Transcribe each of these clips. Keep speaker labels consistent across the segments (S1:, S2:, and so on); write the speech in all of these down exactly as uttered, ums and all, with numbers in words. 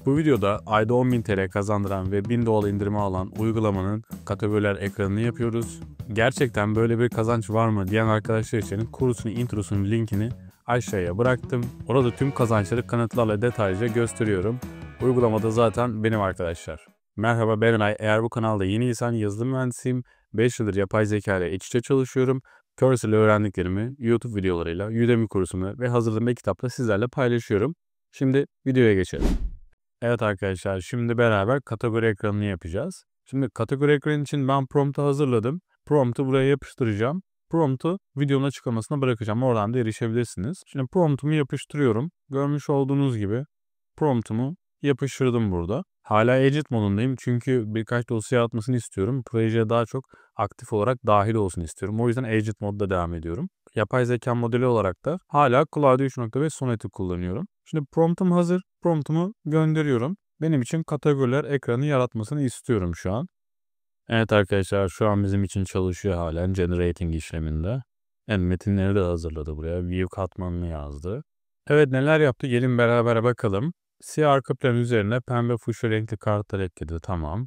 S1: Bu videoda ayda on bin T L kazandıran ve bin dolar indirimi alan uygulamanın kategoriler ekranını yapıyoruz. Gerçekten böyle bir kazanç var mı diyen arkadaşlar için kursunun introsunun linkini aşağıya bıraktım. Orada tüm kazançları kanıtlarla detaylıca gösteriyorum. Uygulamada zaten benim arkadaşlar. Merhaba, ben Eray. Eğer bu kanalda yeniysen yazılım mühendisiyim. beş yıldır yapay zeka ile iç içe çalışıyorum. Cursor ile öğrendiklerimi YouTube videolarıyla, Udemy kursumu ve hazırladığım e-kitapla sizlerle paylaşıyorum. Şimdi videoya geçelim. Evet arkadaşlar, şimdi beraber kategori ekranını yapacağız. Şimdi kategori ekranı için ben prompt'u hazırladım. Prompt'u buraya yapıştıracağım. Prompt'u videonun açıklamasına bırakacağım. Oradan da erişebilirsiniz. Şimdi prompt'umu yapıştırıyorum. Görmüş olduğunuz gibi prompt'umu yapıştırdım burada. Hala edit modundayım çünkü birkaç dosya atmasını istiyorum. Projeye daha çok aktif olarak dahil olsun istiyorum. O yüzden edit modda devam ediyorum. Yapay zeka modeli olarak da hala Claude üç nokta beş Sonnet'i kullanıyorum. Şimdi promptum hazır. Promptumu gönderiyorum. Benim için kategoriler ekranı yaratmasını istiyorum şu an. Evet arkadaşlar, şu an bizim için çalışıyor halen generating işleminde. Yani metinleri de hazırladı buraya. View katmanını yazdı. Evet, neler yaptı gelin beraber bakalım. Siyah arka plan üzerine pembe fuşya renkli kartlar ekledi. Tamam.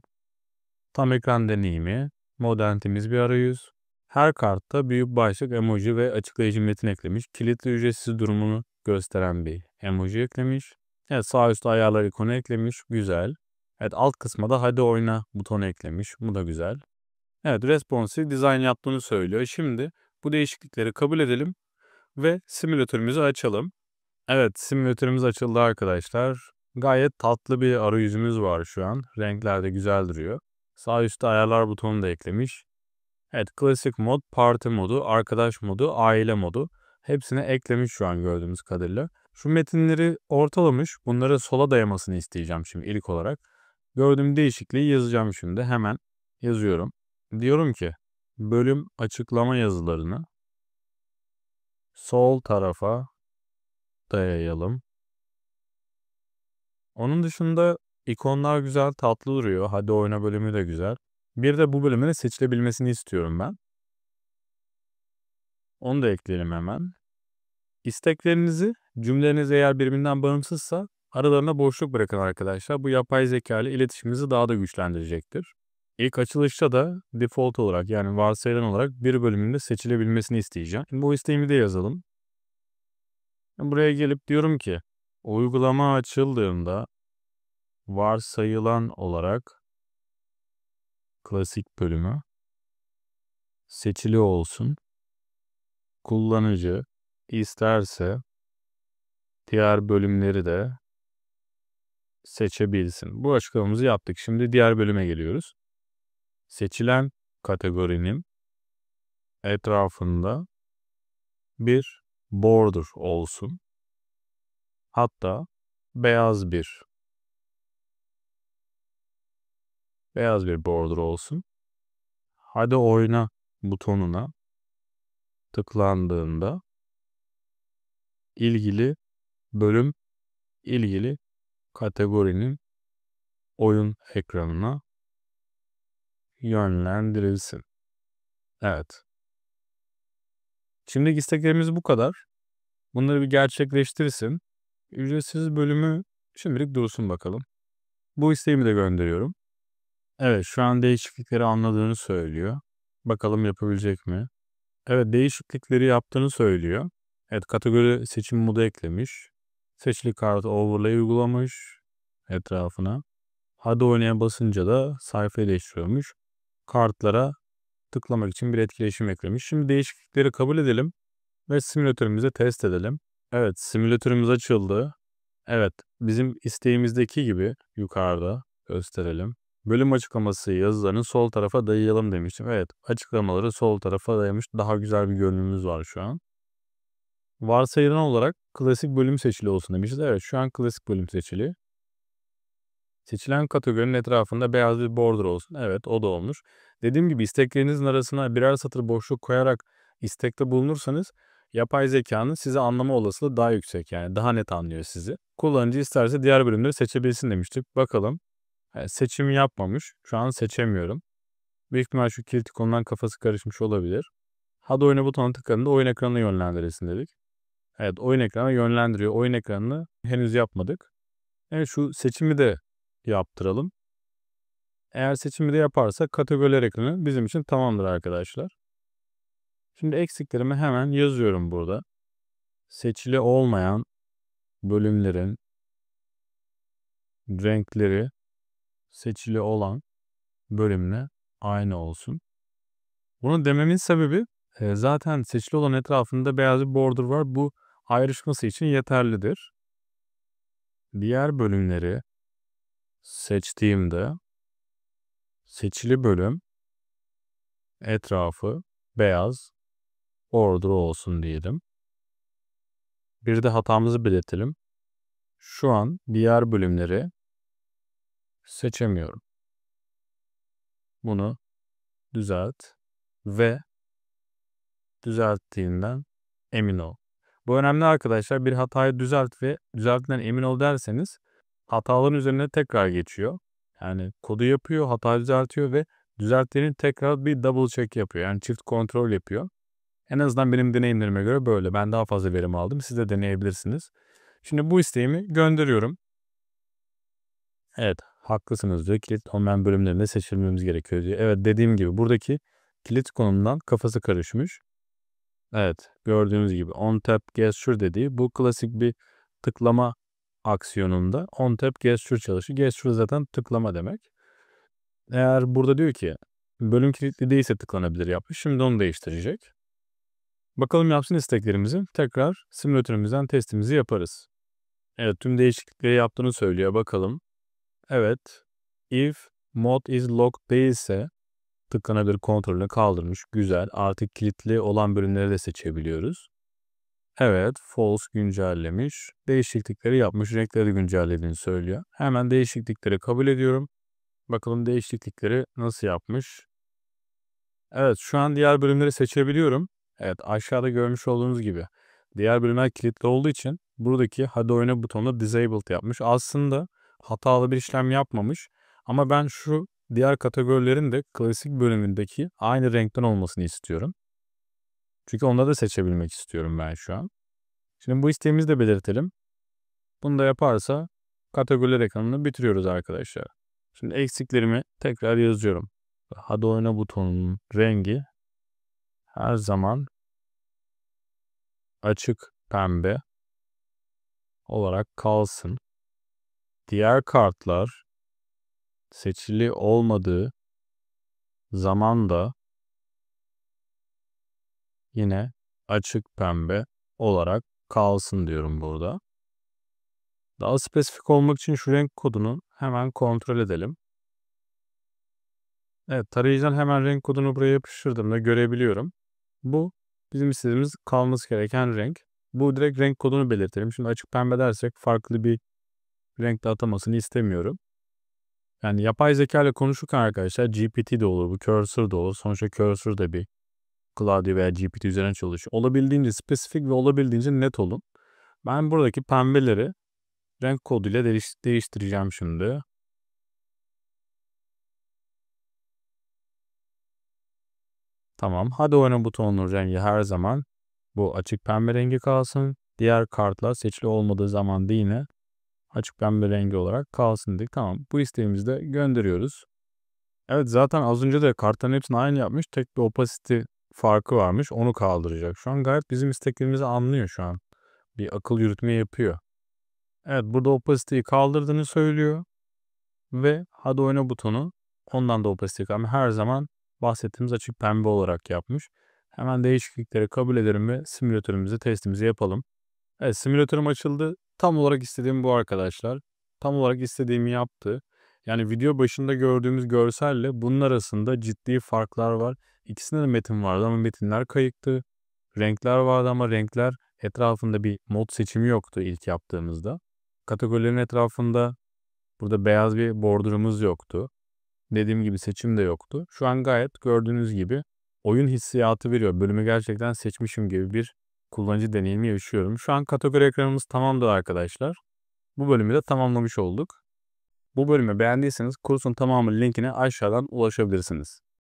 S1: Tam ekran deneyimi. Modern temiz bir arayüz. Her kartta büyük başlık, emoji ve açıklayıcı metin eklemiş. Kilitli ücretsiz durumunu gösteren bir emoji eklemiş. Evet, sağ üstte ayarlar ikonu eklemiş. Güzel. Evet, alt kısma da hadi oyna butonu eklemiş. Bu da güzel. Evet, responsive design yaptığını söylüyor. Şimdi bu değişiklikleri kabul edelim ve simülatörümüzü açalım. Evet, simülatörümüz açıldı arkadaşlar. Gayet tatlı bir arayüzümüz var şu an. Renkler de güzel duruyor. Sağ üstte ayarlar butonu da eklemiş. Evet, klasik mod, parti modu, arkadaş modu, aile modu. Hepsini eklemiş şu an gördüğümüz kadarıyla. Şu metinleri ortalamış. Bunları sola dayamasını isteyeceğim şimdi ilk olarak. Gördüğüm değişikliği yazacağım şimdi. Hemen yazıyorum. Diyorum ki bölüm açıklama yazılarını sol tarafa dayayalım. Onun dışında ikonlar güzel, tatlı duruyor. Hadi oyna bölümü de güzel. Bir de bu bölümün seçilebilmesini istiyorum ben. Onu da ekleyelim hemen. İsteklerinizi, cümleleriniz eğer birbirinden bağımsızsa aralarına boşluk bırakın arkadaşlar. Bu yapay zeka ile iletişiminizi daha da güçlendirecektir. İlk açılışta da default olarak, yani varsayılan olarak bir bölümünde seçilebilmesini isteyeceğim. Şimdi bu isteğimi de yazalım. Buraya gelip diyorum ki uygulama açıldığında varsayılan olarak klasik bölümü seçili olsun. Kullanıcı isterse diğer bölümleri de seçebilsin. Bu açıklamamızı yaptık. Şimdi diğer bölüme geliyoruz. Seçilen kategorinin etrafında bir border olsun. Hatta beyaz bir beyaz bir border olsun. Hadi oyna butonuna tıklandığında ilgili bölüm ilgili kategorinin oyun ekranına yönlendirilsin. Evet. Şimdiki isteklerimiz bu kadar. Bunları bir gerçekleştirsin. Ücretsiz bölümü şimdilik dursun bakalım. Bu isteğimi de gönderiyorum. Evet, şu an değişiklikleri anladığını söylüyor. Bakalım yapabilecek mi? Evet, değişiklikleri yaptığını söylüyor. Evet, kategori seçim modu eklemiş. Seçili kart overlay uygulamış etrafına. Hadi oynaya basınca da sayfayı değiştiriyormuş. Kartlara tıklamak için bir etkileşim eklemiş. Şimdi değişiklikleri kabul edelim ve simülatörümüzde test edelim. Evet, simülatörümüz açıldı. Evet, bizim isteğimizdeki gibi yukarıda gösterelim. Bölüm açıklaması yazılarını sol tarafa dayayalım demiştim. Evet, açıklamaları sol tarafa dayamış. Daha güzel bir görünümümüz var şu an. Varsayılan olarak klasik bölüm seçili olsun demişiz. Evet, şu an klasik bölüm seçili. Seçilen kategorinin etrafında beyaz bir border olsun. Evet, o da olmuş. Dediğim gibi isteklerinizin arasına birer satır boşluk koyarak istekte bulunursanız yapay zekanın sizi anlama olasılığı daha yüksek, yani daha net anlıyor sizi. Kullanıcı isterse diğer bölümleri seçebilsin demiştik. Bakalım. Yani seçim yapmamış. Şu an seçemiyorum. Büyük ihtimal şu kilit ikonundan kafası karışmış olabilir. Hadi oyna butonuna tıkladığında oyun ekranına yönlendirilsin dedik. Evet, oyun ekranına yönlendiriyor. Oyun ekranını henüz yapmadık. Evet, şu seçimi de yaptıralım. Eğer seçimi de yaparsak kategoriler ekranı bizim için tamamdır arkadaşlar. Şimdi eksiklerimi hemen yazıyorum burada. Seçili olmayan bölümlerin renkleri seçili olan bölümle aynı olsun. Bunu dememin sebebi e, zaten seçili olan etrafında beyaz bir border var. Bu ayrışması için yeterlidir. Diğer bölümleri seçtiğimde seçili bölüm etrafı beyaz border olsun diyelim. Bir de hatamızı belirtelim. Şu an diğer bölümleri seçemiyorum. Bunu düzelt ve düzelttiğinden emin ol. Bu önemli arkadaşlar. Bir hatayı düzelt ve düzelttiğinden emin ol derseniz hataların üzerine tekrar geçiyor. Yani kodu yapıyor, hatayı düzeltiyor ve düzelttiğini tekrar bir double check yapıyor. Yani çift kontrol yapıyor. En azından benim deneyimlerime göre böyle. Ben daha fazla verim aldım. Siz de deneyebilirsiniz. Şimdi bu isteğimi gönderiyorum. Evet, haklısınız diyor. Kilit olmayan bölümlerinde seçilmemiz gerekiyor diyor. Evet, dediğim gibi buradaki kilit konumundan kafası karışmış. Evet, gördüğünüz gibi on tap gesture dediği bu klasik bir tıklama aksiyonunda on tap gesture çalışıyor. Gesture zaten tıklama demek. Eğer burada diyor ki bölüm kilitli değilse tıklanabilir yapmış. Şimdi onu değiştirecek. Bakalım yapsın isteklerimizi. Tekrar simülatörümüzden testimizi yaparız. Evet, tüm değişiklikleri yaptığını söylüyor. Bakalım. Evet. If mod is locked değilse tıklanabilir kontrolünü kaldırmış. Güzel. Artık kilitli olan bölümleri de seçebiliyoruz. Evet. False güncellemiş. Değişiklikleri yapmış. Renkleri de güncellediğini söylüyor. Hemen değişiklikleri kabul ediyorum. Bakalım değişiklikleri nasıl yapmış. Evet, şu an diğer bölümleri seçebiliyorum. Evet, aşağıda görmüş olduğunuz gibi. Diğer bölümler kilitli olduğu için buradaki hadi oyna butonuna disabled yapmış. Aslında hatalı bir işlem yapmamış. Ama ben şu diğer kategorilerin de klasik bölümündeki aynı renkten olmasını istiyorum. Çünkü onları da seçebilmek istiyorum ben şu an. Şimdi bu isteğimizi de belirtelim. Bunu da yaparsa kategoriler ekranını bitiriyoruz arkadaşlar. Şimdi eksiklerimi tekrar yazıyorum. Hadi oyna butonunun rengi her zaman açık pembe olarak kalsın. Diğer kartlar seçili olmadığı zaman da yine açık pembe olarak kalsın diyorum burada. Daha spesifik olmak için şu renk kodunu hemen kontrol edelim. Evet, tarayıcıdan hemen renk kodunu buraya yapıştırdığımda görebiliyorum. Bu bizim istediğimiz kalması gereken renk. Bu direkt renk kodunu belirtelim. Şimdi açık pembe dersek farklı bir renkte atamasını istemiyorum. Yani yapay zeka ile konuşurken arkadaşlar G P T de olur, bu Cursor da olur. Sonuçta Cursor da bir Claude veya G P T üzerine çalışıyor. Olabildiğince spesifik ve olabildiğince net olun. Ben buradaki pembeleri renk koduyla değiş değiştireceğim şimdi. Tamam. Hadi oyna butonunun rengi her zaman bu açık pembe rengi kalsın. Diğer kartlar seçili olmadığı zaman da yine açık pembe rengi olarak kalsın dedik. Tamam. Bu isteğimizi de gönderiyoruz. Evet, zaten az önce de kartların hepsini aynı yapmış. Tek bir opacity farkı varmış. Onu kaldıracak. Şu an gayet bizim isteklerimizi anlıyor şu an. Bir akıl yürütme yapıyor. Evet, burada opacity'yi kaldırdığını söylüyor. Ve hadi oyna butonu ondan da opacity ama her zaman bahsettiğimiz açık pembe olarak yapmış. Hemen değişiklikleri kabul ederim ve simülatörümüzü testimizi yapalım. Evet, simülatörüm açıldı. Tam olarak istediğim bu arkadaşlar. Tam olarak istediğimi yaptı. Yani video başında gördüğümüz görselle bunun arasında ciddi farklar var. İkisinde de metin vardı ama metinler kayıktı. Renkler vardı ama renkler etrafında bir mod seçimi yoktu ilk yaptığımızda. Kategorilerin etrafında burada beyaz bir borderımız yoktu. Dediğim gibi seçim de yoktu. Şu an gayet gördüğünüz gibi oyun hissiyatı veriyor. Bölümü gerçekten seçmişim gibi bir kullanıcı deneyimi yaşıyorum. Şu an kategori ekranımız tamamdır arkadaşlar. Bu bölümü de tamamlamış olduk. Bu bölümü beğendiyseniz kursun tamamı linkine aşağıdan ulaşabilirsiniz.